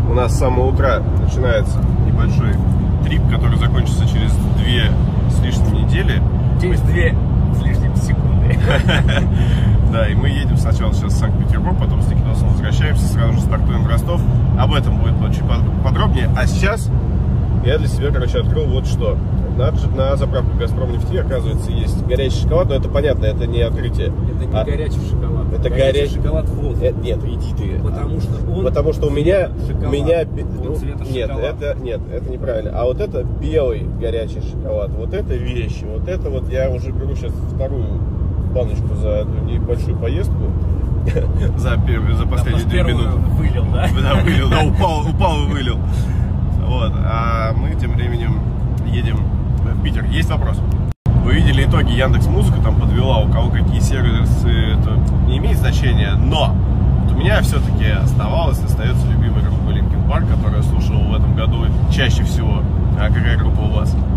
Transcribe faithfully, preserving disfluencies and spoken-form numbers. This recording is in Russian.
У нас с самого утра начинается небольшой трип, который закончится через две с лишним недели. Через две с лишним секунды. Да, и мы едем сначала сейчас в Санкт-Петербург, потом с Никитосом возвращаемся, сразу же стартуем в Ростов. Об этом будет очень подробнее. А сейчас я для себя, короче, открыл вот что. На, на заправке «Газпромнефти», оказывается, есть горячий шоколад, но это понятно, это не открытие. Это не а... горячий шоколад. Это горячий горячий шоколад воздух. Э, нет, иди ты. Потому что он... Потому что у меня... Шоколад. У меня... Он цвета нет, шоколада. это, нет, это неправильно. А вот это белый горячий шоколад. Вот это вещи. Вот это вот я уже беру сейчас вторую баночку за эту небольшую поездку. За, за последние две минуты. Вылил, да? Да, вылил, да, упал, упал и вылил. Вот, а мы тем временем едем в Питер. Есть вопрос? Вы видели итоги Яндекс.Музыка, там подвела, у кого какие сервисы, это не имеет значения, но вот у меня все-таки оставалась, остается любимая группа Linkin Park, которую я слушал в этом году чаще всего. А какая группа у вас?